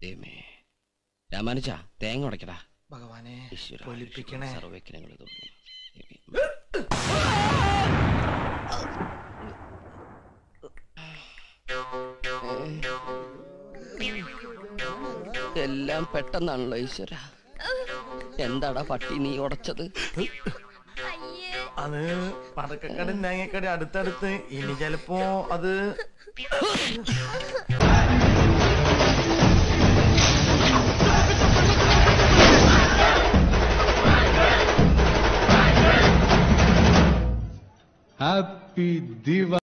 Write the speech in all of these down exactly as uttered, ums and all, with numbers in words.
രാമാനുജ തേങ്ങ ഉടക്കടാ. ഭഗവാനെ സർവ്വവിഘ്നങ്ങൾ എല്ലാം പെട്ടെന്നാണല്ലോ ഈശ്വര. എന്താടാ പട്ടി നീ ഉടച്ചത്? അത് പടക്കക്കട തേങ്ങക്കട അടുത്തടുത്ത്. ഇനി ചിലപ്പോ അത് ഹാപ്പി ദിവാലി.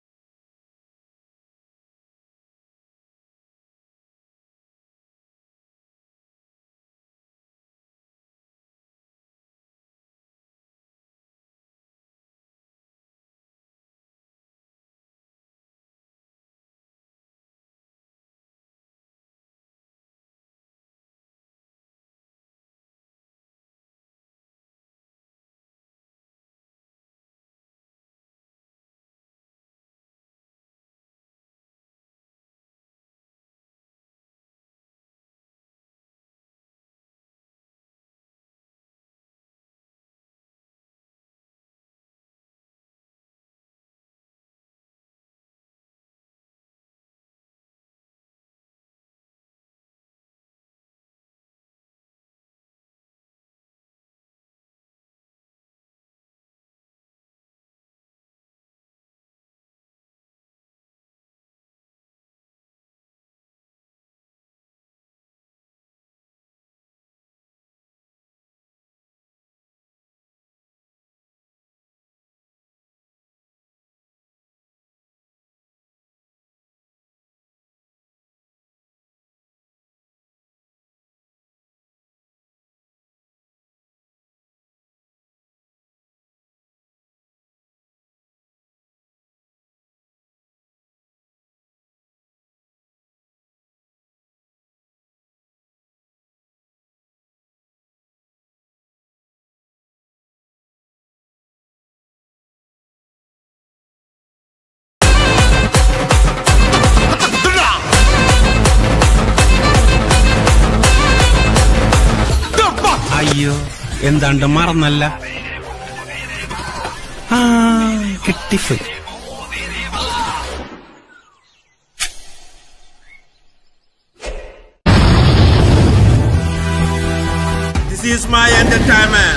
അയ്യോ എന്താണ്ട് മറന്നല്ല. ആ കിട്ടിപ്പോയി. This is my entertainment.